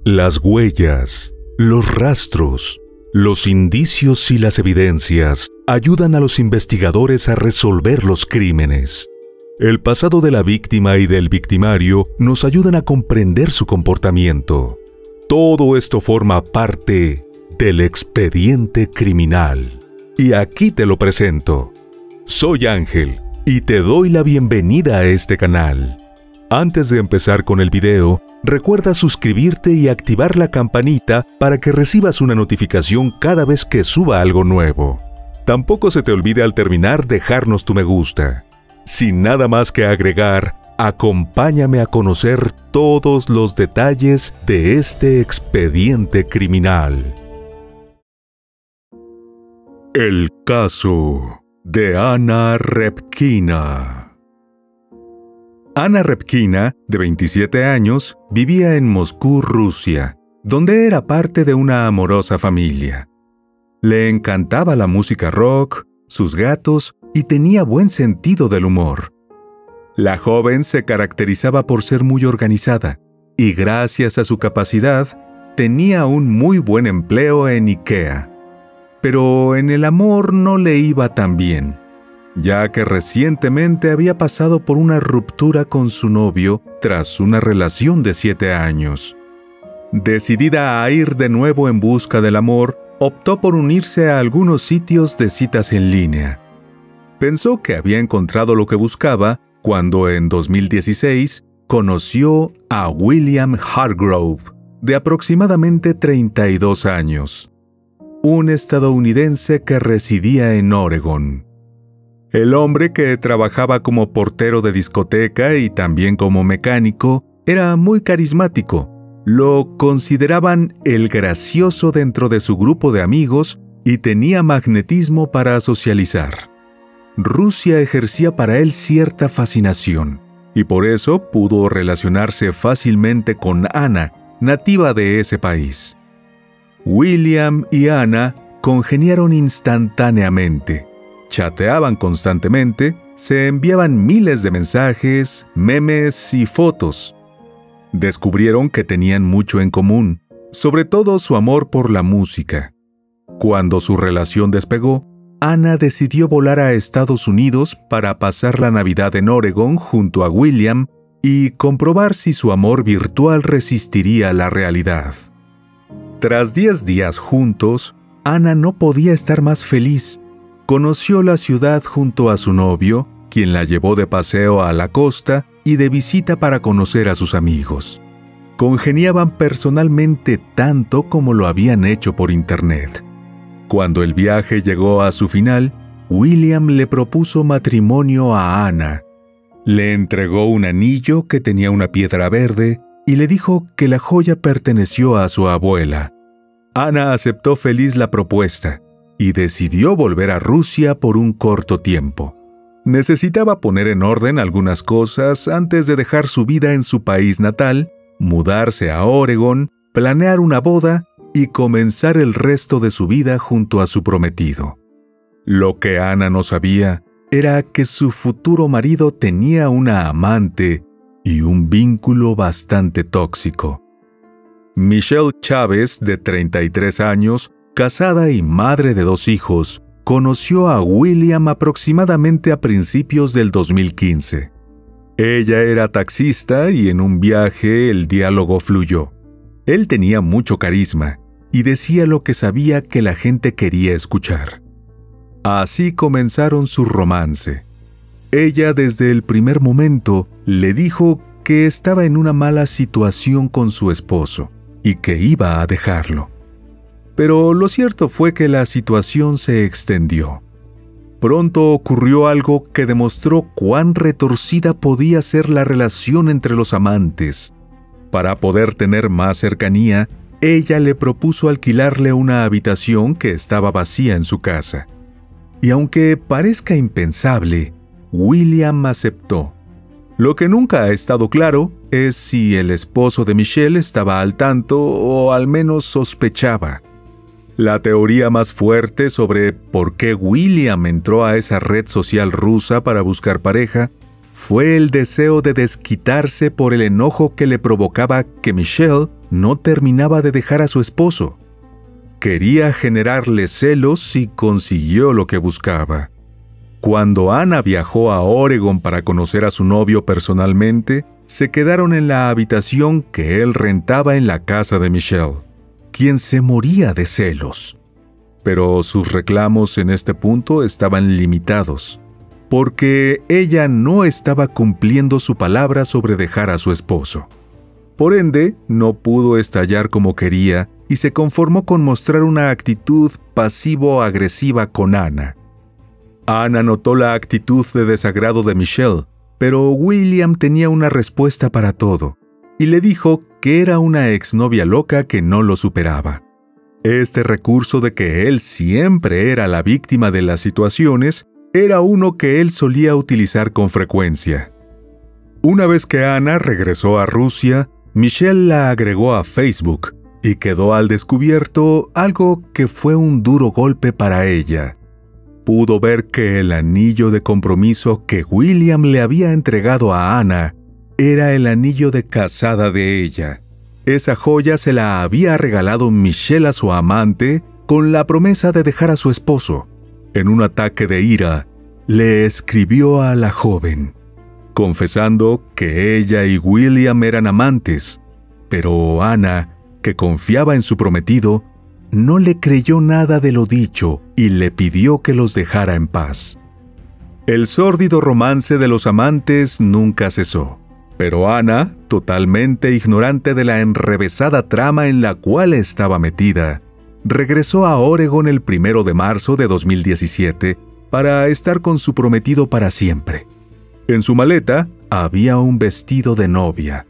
Las huellas, los rastros, los indicios y las evidencias ayudan a los investigadores a resolver los crímenes. El pasado de la víctima y del victimario nos ayudan a comprender su comportamiento. Todo esto forma parte del expediente criminal. Y aquí te lo presento. Soy Ángel y te doy la bienvenida a este canal. Antes de empezar con el video, recuerda suscribirte y activar la campanita para que recibas una notificación cada vez que suba algo nuevo. Tampoco se te olvide al terminar dejarnos tu me gusta. Sin nada más que agregar, acompáñame a conocer todos los detalles de este expediente criminal. El caso de Anna Repkina. Anna Repkina, de 27 años, vivía en Moscú, Rusia, donde era parte de una amorosa familia. Le encantaba la música rock, sus gatos y tenía buen sentido del humor. La joven se caracterizaba por ser muy organizada y gracias a su capacidad tenía un muy buen empleo en IKEA. Pero en el amor no le iba tan bien, ya que recientemente había pasado por una ruptura con su novio tras una relación de 7 años. Decidida a ir de nuevo en busca del amor, optó por unirse a algunos sitios de citas en línea. Pensó que había encontrado lo que buscaba cuando en 2016 conoció a William Hargrove, de aproximadamente 32 años, un estadounidense que residía en Oregón. El hombre, que trabajaba como portero de discoteca y también como mecánico, era muy carismático. Lo consideraban el gracioso dentro de su grupo de amigos y tenía magnetismo para socializar. Rusia ejercía para él cierta fascinación, y por eso pudo relacionarse fácilmente con Anna, nativa de ese país. William y Anna congeniaron instantáneamente. Chateaban constantemente, se enviaban miles de mensajes, memes y fotos. Descubrieron que tenían mucho en común, sobre todo su amor por la música. Cuando su relación despegó, Anna decidió volar a Estados Unidos para pasar la Navidad en Oregón junto a William y comprobar si su amor virtual resistiría a la realidad. Tras 10 días juntos, Anna no podía estar más feliz. Conoció la ciudad junto a su novio, quien la llevó de paseo a la costa y de visita para conocer a sus amigos. Congeniaban personalmente tanto como lo habían hecho por internet. Cuando el viaje llegó a su final, William le propuso matrimonio a Anna. Le entregó un anillo que tenía una piedra verde y le dijo que la joya perteneció a su abuela. Anna aceptó feliz la propuesta y decidió volver a Rusia por un corto tiempo. Necesitaba poner en orden algunas cosas antes de dejar su vida en su país natal, mudarse a Oregón, planear una boda y comenzar el resto de su vida junto a su prometido. Lo que Anna no sabía era que su futuro marido tenía una amante y un vínculo bastante tóxico. Michelle Chávez, de 33 años, casada y madre de 2 hijos, conoció a William aproximadamente a principios del 2015. Ella era taxista y en un viaje el diálogo fluyó. Él tenía mucho carisma y decía lo que sabía que la gente quería escuchar. Así comenzaron su romance. Ella desde el primer momento le dijo que estaba en una mala situación con su esposo y que iba a dejarlo. Pero lo cierto fue que la situación se extendió. Pronto ocurrió algo que demostró cuán retorcida podía ser la relación entre los amantes. Para poder tener más cercanía, ella le propuso alquilarle una habitación que estaba vacía en su casa. Y aunque parezca impensable, William aceptó. Lo que nunca ha estado claro es si el esposo de Michelle estaba al tanto o al menos sospechaba. La teoría más fuerte sobre por qué William entró a esa red social rusa para buscar pareja fue el deseo de desquitarse por el enojo que le provocaba que Michelle no terminaba de dejar a su esposo. Quería generarle celos y consiguió lo que buscaba. Cuando Anna viajó a Oregon para conocer a su novio personalmente, se quedaron en la habitación que él rentaba en la casa de Michelle, quien se moría de celos. Pero sus reclamos en este punto estaban limitados, porque ella no estaba cumpliendo su palabra sobre dejar a su esposo. Por ende, no pudo estallar como quería y se conformó con mostrar una actitud pasivo-agresiva con Anna. Anna notó la actitud de desagrado de Michelle, pero William tenía una respuesta para todo, y le dijo que era una exnovia loca que no lo superaba. Este recurso de que él siempre era la víctima de las situaciones era uno que él solía utilizar con frecuencia. Una vez que Anna regresó a Rusia, Michelle la agregó a Facebook y quedó al descubierto algo que fue un duro golpe para ella. Pudo ver que el anillo de compromiso que William le había entregado a Anna era el anillo de casada de ella. Esa joya se la había regalado Michelle a su amante con la promesa de dejar a su esposo. En un ataque de ira, le escribió a la joven, confesando que ella y William eran amantes, pero Anna, que confiaba en su prometido, no le creyó nada de lo dicho y le pidió que los dejara en paz. El sórdido romance de los amantes nunca cesó, pero Anna, totalmente ignorante de la enrevesada trama en la cual estaba metida, regresó a Oregon el 1 de marzo de 2017 para estar con su prometido para siempre. En su maleta había un vestido de novia.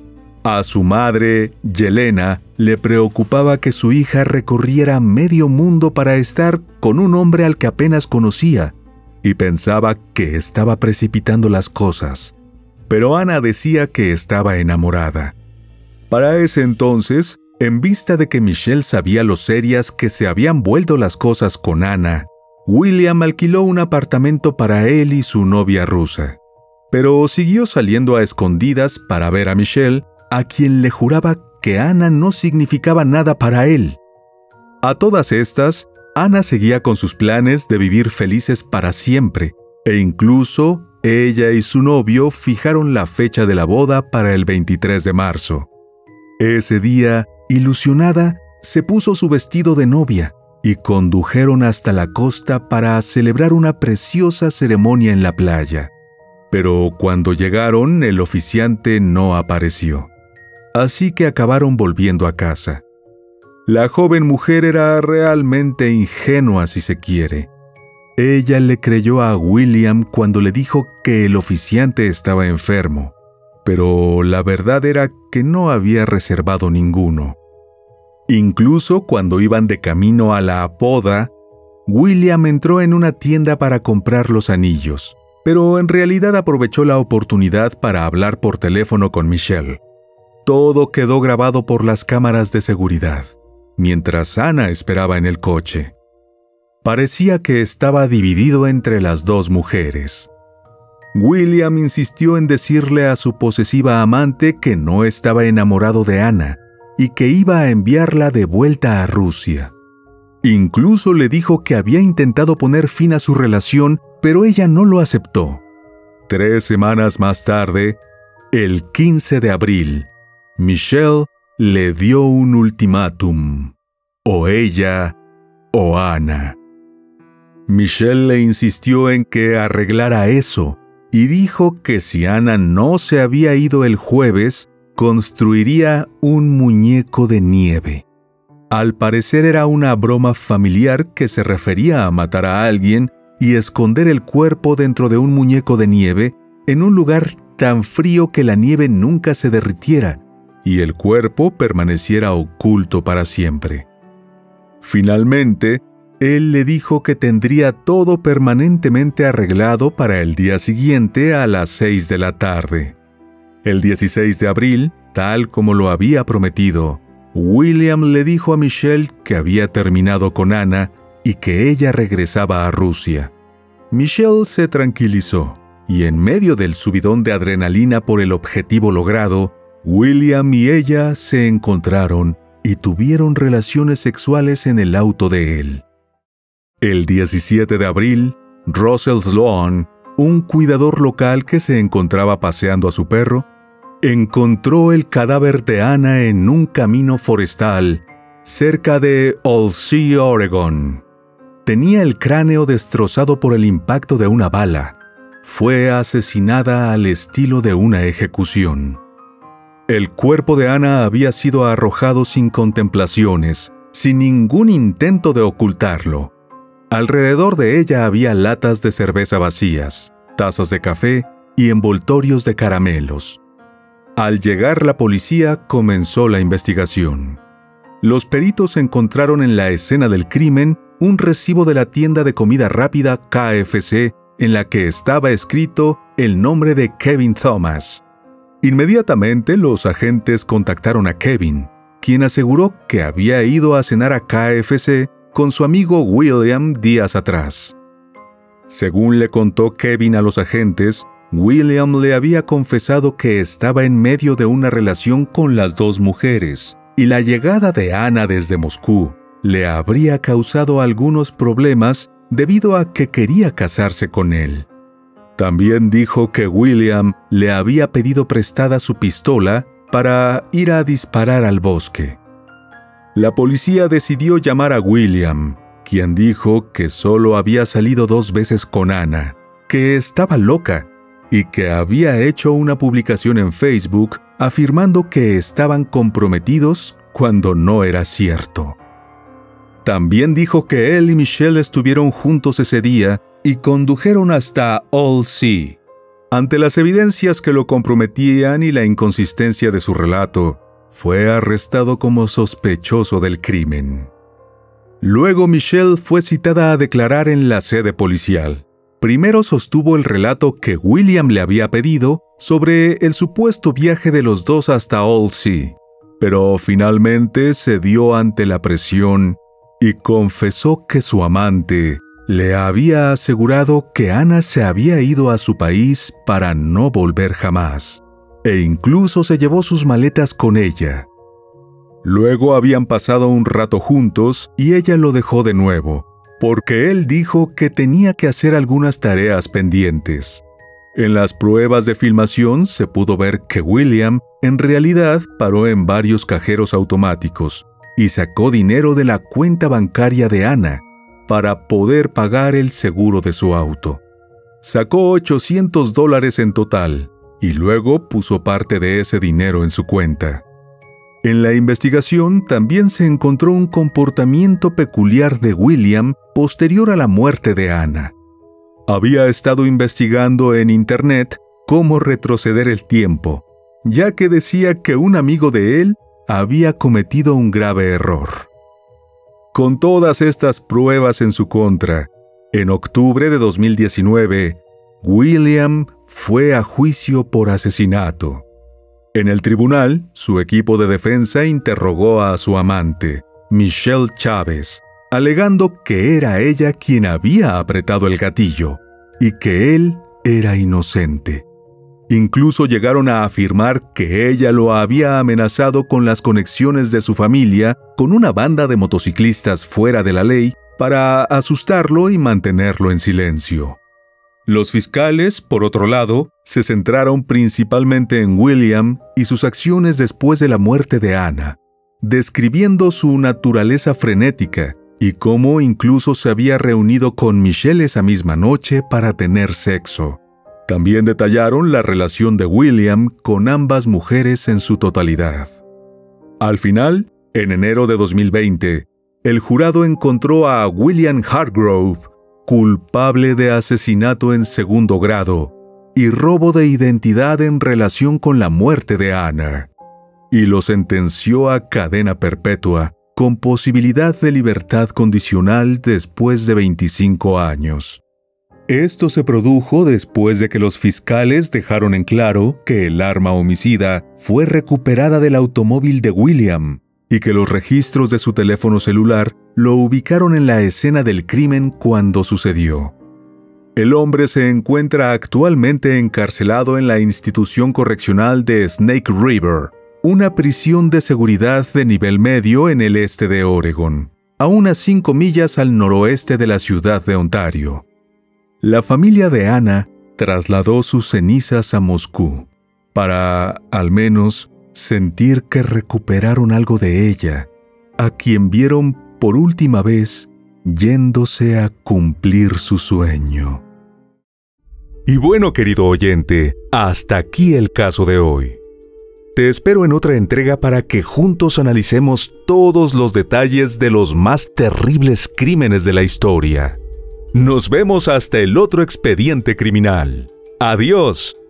A su madre, Yelena, le preocupaba que su hija recorriera medio mundo para estar con un hombre al que apenas conocía, y pensaba que estaba precipitando las cosas. Pero Anna decía que estaba enamorada. Para ese entonces, en vista de que Michelle sabía lo serias que se habían vuelto las cosas con Anna, William alquiló un apartamento para él y su novia rusa. Pero siguió saliendo a escondidas para ver a Michelle, a quien le juraba que Anna no significaba nada para él. A todas estas, Anna seguía con sus planes de vivir felices para siempre, e incluso ella y su novio fijaron la fecha de la boda para el 23 de marzo. Ese día, ilusionada, se puso su vestido de novia y condujeron hasta la costa para celebrar una preciosa ceremonia en la playa. Pero cuando llegaron, el oficiante no apareció. Así que acabaron volviendo a casa. La joven mujer era realmente ingenua, si se quiere. Ella le creyó a William cuando le dijo que el oficiante estaba enfermo, pero la verdad era que no había reservado ninguno. Incluso cuando iban de camino a la boda, William entró en una tienda para comprar los anillos, pero en realidad aprovechó la oportunidad para hablar por teléfono con Michelle. Todo quedó grabado por las cámaras de seguridad, mientras Anna esperaba en el coche. Parecía que estaba dividido entre las dos mujeres. William insistió en decirle a su posesiva amante que no estaba enamorado de Anna y que iba a enviarla de vuelta a Rusia. Incluso le dijo que había intentado poner fin a su relación, pero ella no lo aceptó. 3 semanas más tarde, el 15 de abril, Michelle le dio un ultimátum: o ella o Anna. Michelle le insistió en que arreglara eso y dijo que si Anna no se había ido el jueves, construiría un muñeco de nieve. Al parecer era una broma familiar que se refería a matar a alguien y esconder el cuerpo dentro de un muñeco de nieve en un lugar tan frío que la nieve nunca se derritiera y el cuerpo permaneciera oculto para siempre. Finalmente, él le dijo que tendría todo permanentemente arreglado para el día siguiente a las 6 de la tarde. El 16 de abril, tal como lo había prometido, William le dijo a Michelle que había terminado con Anna y que ella regresaba a Rusia. Michelle se tranquilizó y en medio del subidón de adrenalina por el objetivo logrado, William y ella se encontraron y tuvieron relaciones sexuales en el auto de él. El 17 de abril, Russell Sloan, un cuidador local que se encontraba paseando a su perro, encontró el cadáver de Anna en un camino forestal cerca de Alsea, Oregón. Tenía el cráneo destrozado por el impacto de una bala. Fue asesinada al estilo de una ejecución. El cuerpo de Anna había sido arrojado sin contemplaciones, sin ningún intento de ocultarlo. Alrededor de ella había latas de cerveza vacías, tazas de café y envoltorios de caramelos. Al llegar la policía, comenzó la investigación. Los peritos encontraron en la escena del crimen un recibo de la tienda de comida rápida KFC en la que estaba escrito el nombre de Kevin Thomas. Inmediatamente los agentes contactaron a Kevin, quien aseguró que había ido a cenar a KFC con su amigo William días atrás. Según le contó Kevin a los agentes, William le había confesado que estaba en medio de una relación con las dos mujeres, y la llegada de Anna desde Moscú le habría causado algunos problemas debido a que quería casarse con él. También dijo que William le había pedido prestada su pistola para ir a disparar al bosque. La policía decidió llamar a William, quien dijo que solo había salido 2 veces con Anna, que estaba loca y que había hecho una publicación en Facebook afirmando que estaban comprometidos cuando no era cierto. También dijo que él y Michelle estuvieron juntos ese día y condujeron hasta Alsea. Ante las evidencias que lo comprometían y la inconsistencia de su relato, fue arrestado como sospechoso del crimen. Luego Michelle fue citada a declarar en la sede policial. Primero sostuvo el relato que William le había pedido sobre el supuesto viaje de los dos hasta Alsea, pero finalmente cedió ante la presión y confesó que su amante le había asegurado que Anna se había ido a su país para no volver jamás, e incluso se llevó sus maletas con ella. Luego habían pasado un rato juntos y ella lo dejó de nuevo, porque él dijo que tenía que hacer algunas tareas pendientes. En las pruebas de filmación se pudo ver que William en realidad paró en varios cajeros automáticos y sacó dinero de la cuenta bancaria de Anna para poder pagar el seguro de su auto. Sacó $800 en total y luego puso parte de ese dinero en su cuenta. En la investigación también se encontró un comportamiento peculiar de William posterior a la muerte de Anna. Había estado investigando en Internet cómo retroceder el tiempo, ya que decía que un amigo de él había cometido un grave error. Con todas estas pruebas en su contra, en octubre de 2019, William fue a juicio por asesinato. En el tribunal, su equipo de defensa interrogó a su amante, Michelle Chávez, alegando que era ella quien había apretado el gatillo y que él era inocente. Incluso llegaron a afirmar que ella lo había amenazado con las conexiones de su familia con una banda de motociclistas fuera de la ley para asustarlo y mantenerlo en silencio. Los fiscales, por otro lado, se centraron principalmente en William y sus acciones después de la muerte de Anna, describiendo su naturaleza frenética y cómo incluso se había reunido con Michelle esa misma noche para tener sexo. También detallaron la relación de William con ambas mujeres en su totalidad. Al final, en enero de 2020, el jurado encontró a William Hargrove culpable de asesinato en segundo grado y robo de identidad en relación con la muerte de Anna, y lo sentenció a cadena perpetua con posibilidad de libertad condicional después de 25 años. Esto se produjo después de que los fiscales dejaron en claro que el arma homicida fue recuperada del automóvil de William y que los registros de su teléfono celular lo ubicaron en la escena del crimen cuando sucedió. El hombre se encuentra actualmente encarcelado en la institución correccional de Snake River, una prisión de seguridad de nivel medio en el este de Oregon, a unas 5 millas al noroeste de la ciudad de Ontario. La familia de Ana trasladó sus cenizas a Moscú, para, al menos, sentir que recuperaron algo de ella, a quien vieron por última vez yéndose a cumplir su sueño. Y bueno, querido oyente, hasta aquí el caso de hoy. Te espero en otra entrega para que juntos analicemos todos los detalles de los más terribles crímenes de la historia. Nos vemos hasta el otro expediente criminal. ¡Adiós!